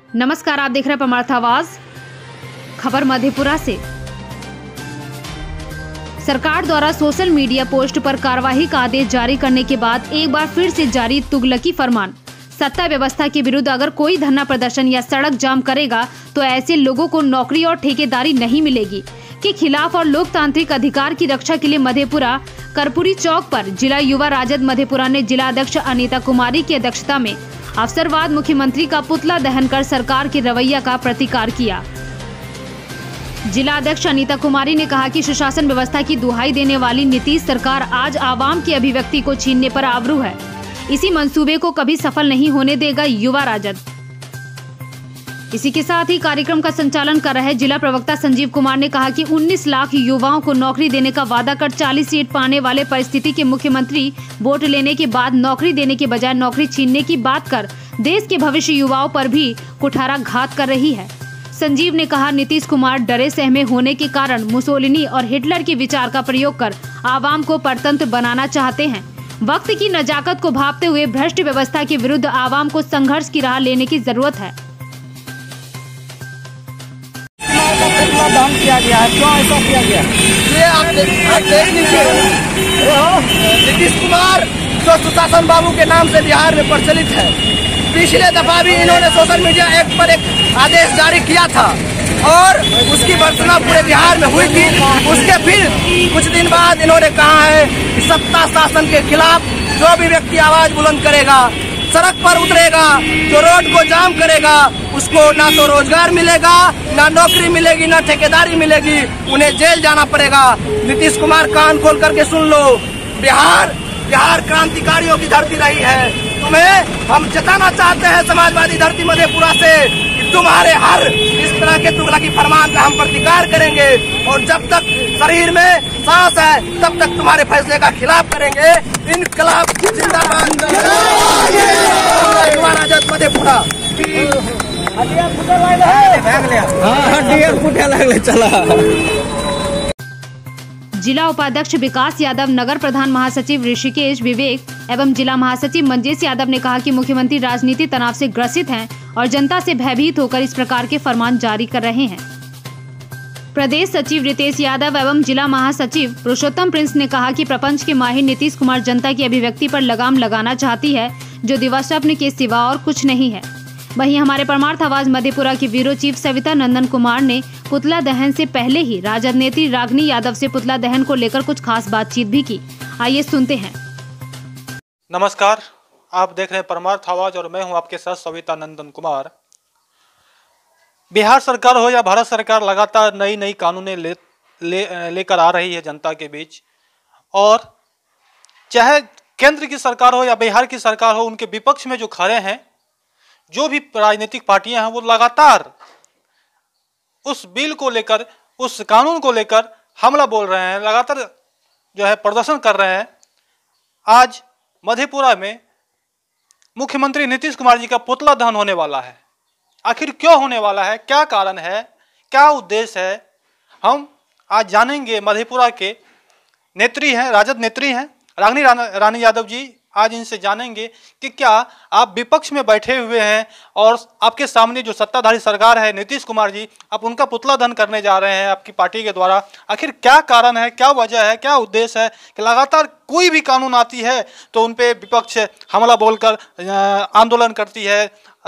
नमस्कार, आप देख रहे हैं परमार्थ आवाज। खबर मधेपुरा से। सरकार द्वारा सोशल मीडिया पोस्ट पर कार्रवाई का आदेश जारी करने के बाद एक बार फिर से जारी तुगलकी फरमान। सत्ता व्यवस्था के विरुद्ध अगर कोई धरना प्रदर्शन या सड़क जाम करेगा तो ऐसे लोगों को नौकरी और ठेकेदारी नहीं मिलेगी के खिलाफ और लोकतांत्रिक अधिकार की रक्षा के लिए मधेपुरा कर्पूरी चौक पर जिला युवा राजद मधेपुरा ने जिला अध्यक्ष अनीता कुमारी की अध्यक्षता में अवसरवाद मुख्यमंत्री का पुतला दहन कर सरकार के रवैया का प्रतिकार किया। जिला अध्यक्ष अनीता कुमारी ने कहा कि सुशासन व्यवस्था की दुहाई देने वाली नीतीश सरकार आज आवाम की अभिव्यक्ति को छीनने पर आवरू है। इसी मंसूबे को कभी सफल नहीं होने देगा युवा राजद। इसी के साथ ही कार्यक्रम का संचालन कर रहे जिला प्रवक्ता संजीव कुमार ने कहा कि 19 लाख युवाओं को नौकरी देने का वादा कर 40 सीट पाने वाले परिस्थिति के मुख्यमंत्री वोट लेने के बाद नौकरी देने के बजाय नौकरी छीनने की बात कर देश के भविष्य युवाओं पर भी कुठाराघात कर रही है। संजीव ने कहा, नीतीश कुमार डरे सहमे होने के कारण मुसोलिनी और हिटलर के विचार का प्रयोग कर आवाम को परतंत्र बनाना चाहते हैं। वक्त की नजाकत को भांपते हुए भ्रष्ट व्यवस्था के विरुद्ध आवाम को संघर्ष की राह लेने की जरूरत है। दहन किया गया है, क्यों ऐसा किया गया? ये आप देख लीजिए, नीतीश कुमार जो सुशासन बाबू के नाम से बिहार में प्रचलित है, पिछले दफा भी इन्होंने सोशल मीडिया एक्ट पर एक आदेश जारी किया था और उसकी भर्त्सना पूरे बिहार में हुई थी। उसके फिर कुछ दिन बाद इन्होंने कहा है कि सत्ता शासन के खिलाफ जो भी व्यक्ति आवाज बुलंद करेगा, सड़क पर उतरेगा, जो रोड को जाम करेगा, उसको ना तो रोजगार मिलेगा, ना नौकरी मिलेगी, ना ठेकेदारी मिलेगी, उन्हें जेल जाना पड़ेगा। नीतीश कुमार कान खोल करके सुन लो, बिहार क्रांतिकारियों की धरती रही है। तुम्हें हम जताना चाहते हैं समाजवादी धरती मधेपुरा से कि तुम्हारे हर इस तरह के तुगलकी फरमान का हम प्रतिकार करेंगे और जब तक शरीर में सांस है तब तक तुम्हारे फैसले का खिलाफ करेंगे। इनकलाब जिंदाबाद। युवा राजद मधेपुरा। जिला उपाध्यक्ष विकास यादव, नगर प्रधान महासचिव ऋषिकेश विवेक एवं जिला महासचिव मंजेश यादव ने कहा कि मुख्यमंत्री राजनीति तनाव से ग्रसित हैं और जनता से भयभीत होकर इस प्रकार के फरमान जारी कर रहे हैं। प्रदेश सचिव रितेश यादव एवं जिला महासचिव पुरुषोत्तम प्रिंस ने कहा कि प्रपंच के माहिर नीतीश कुमार जनता की अभिव्यक्ति पर लगाम लगाना चाहती है, जो दिवा स्वप्न के सिवा और कुछ नहीं है। वहीं हमारे परमार्थ आवाज मधेपुरा के ब्यूरो चीफ सविता नंदन कुमार ने पुतला दहन से पहले ही राजद नेत्री रागिनी यादव से पुतला दहन को लेकर कुछ खास बातचीत भी की। आइए सुनते हैं। नमस्कार, आप देख रहे हैं परमार्थ आवाज और मैं हूं आपके साथ सविता नंदन कुमार। बिहार सरकार हो या भारत सरकार लगातार नई नई कानूनें लेकर आ रही है जनता के बीच, और चाहे केंद्र की सरकार हो या बिहार की सरकार हो, उनके विपक्ष में जो खड़े हैं, जो भी राजनीतिक पार्टियां हैं, वो लगातार उस बिल को लेकर, उस कानून को लेकर हमला बोल रहे हैं, लगातार जो है प्रदर्शन कर रहे हैं। आज मधेपुरा में मुख्यमंत्री नीतीश कुमार जी का पुतला दहन होने वाला है। आखिर क्यों होने वाला है, क्या कारण है, क्या उद्देश्य है, हम आज जानेंगे। मधेपुरा के नेत्री हैं, राजद नेत्री हैं रागिनी यादव जी, आज इनसे जानेंगे कि क्या आप विपक्ष में बैठे हुए हैं और आपके सामने जो सत्ताधारी सरकार है नीतीश कुमार जी, आप उनका पुतला दहन करने जा रहे हैं आपकी पार्टी के द्वारा। आखिर क्या कारण है, क्या वजह है, क्या उद्देश्य है कि लगातार कोई भी कानून आती है तो उन पे विपक्ष हमला बोलकर आंदोलन करती है,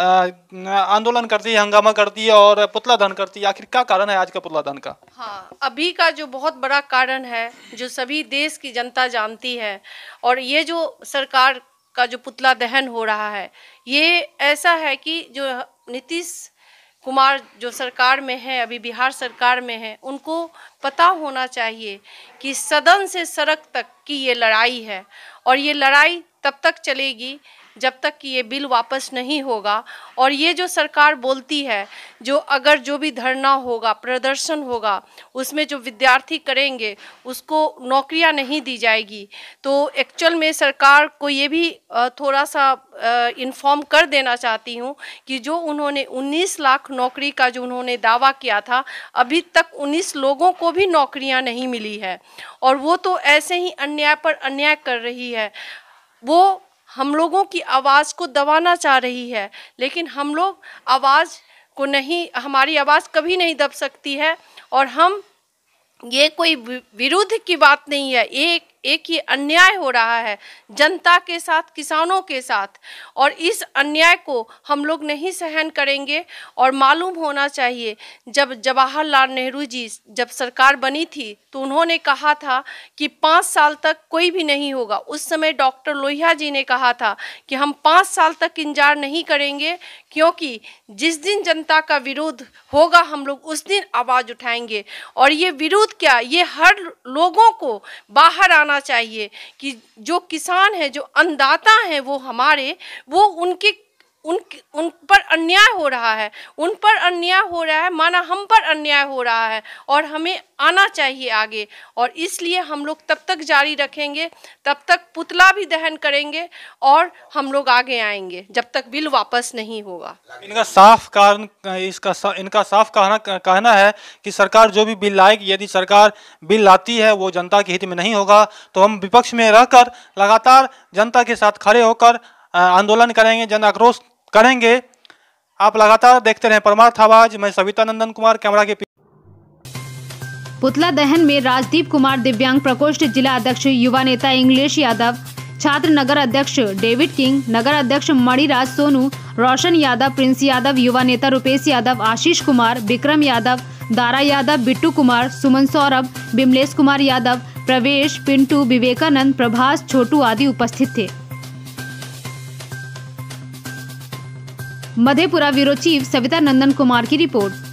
हंगामा करती है और पुतला दहन करती है। आखिर क्या कारण है आज का पुतला दहन का? हाँ, अभी का जो बहुत बड़ा कारण है, जो सभी देश की जनता जानती है, और ये जो सरकार का जो पुतला दहन हो रहा है, ये ऐसा है कि जो नीतीश कुमार जो सरकार में है, अभी बिहार सरकार में है, उनको पता होना चाहिए कि सदन से सड़क तक की ये लड़ाई है और ये लड़ाई तब तक चलेगी जब तक कि ये बिल वापस नहीं होगा। और ये जो सरकार बोलती है, जो अगर जो भी धरना होगा, प्रदर्शन होगा, उसमें जो विद्यार्थी करेंगे उसको नौकरियां नहीं दी जाएगी, तो एक्चुअल में सरकार को ये भी थोड़ा सा इन्फॉर्म कर देना चाहती हूँ कि जो उन्होंने 19 लाख नौकरी का जो उन्होंने दावा किया था, अभी तक 19 लोगों को भी नौकरियां नहीं मिली है और वो तो ऐसे ही अन्याय पर अन्याय कर रही है। वो हम लोगों की आवाज़ को दबाना चाह रही है, लेकिन हम लोग आवाज़ को नहीं, हमारी आवाज़ कभी नहीं दब सकती है। और हम, ये कोई विरोध की बात नहीं है, एक ही अन्याय हो रहा है जनता के साथ, किसानों के साथ, और इस अन्याय को हम लोग नहीं सहन करेंगे। और मालूम होना चाहिए, जब जवाहरलाल नेहरू जी जब सरकार बनी थी तो उन्होंने कहा था कि 5 साल तक कोई भी नहीं होगा। उस समय डॉक्टर लोहिया जी ने कहा था कि हम 5 साल तक इंतजार नहीं करेंगे, क्योंकि जिस दिन जनता का विरोध होगा हम लोग उस दिन आवाज़ उठाएंगे। और ये विरोध क्या, ये हर लोगों को बाहर आना चाहिए कि जो किसान है, जो अन्नदाता हैं, वो हमारे, वो उन पर अन्याय हो रहा है, उन पर अन्याय हो रहा है, माना हम पर अन्याय हो रहा है, और हमें आना चाहिए आगे। और इसलिए हम लोग तब तक जारी रखेंगे, तब तक पुतला भी दहन करेंगे, और हम लोग आगे आएंगे जब तक बिल वापस नहीं होगा। इनका साफ कहना है कि सरकार जो भी बिल लाएगी, यदि सरकार बिल लाती है वो जनता के हित में नहीं होगा तो हम विपक्ष में रहकर लगातार जनता के साथ खड़े होकर आंदोलन करेंगे, जन आक्रोश करेंगे। आप लगातार देखते रहें परमार्थ आवाज। मैं सविता नंदन कुमार, कैमरा के पुतला दहन में राजदीप कुमार, दिव्यांग प्रकोष्ठ जिला अध्यक्ष युवा नेता इंग्लिश यादव, छात्र नगर अध्यक्ष डेविड किंग, नगर अध्यक्ष मणिराज सोनू, रोशन यादव, प्रिंस यादव, युवा नेता रुपेश यादव, आशीष कुमार, विक्रम यादव, दारा यादव, बिट्टू कुमार, सुमन सौरभ, बिमलेश कुमार यादव, प्रवेश, पिंटू, विवेकानंद, प्रभास, छोटू आदि उपस्थित थे। मधेपुरा ब्यूरो चीफ सविता नंदन कुमार की रिपोर्ट।